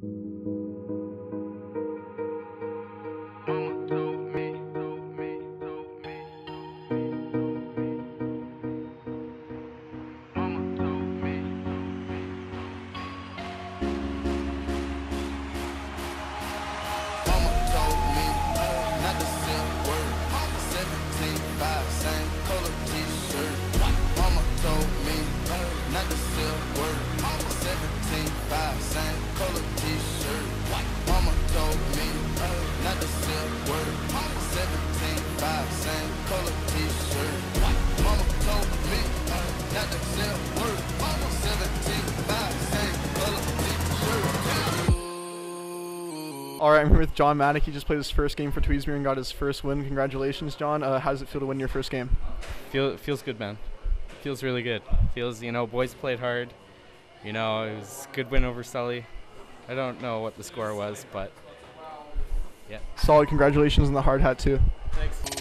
All right, I'm here with John Maddock. He just played his first game for Tweedsmuir and got his first win. Congratulations, John. How does it feel to win your first game? Feels good, man. Feels really good. Feels, boys played hard. It was a good win over Sully. I don't know what the score was, but yeah. Solid. Congratulations on the hard hat, too. Thanks.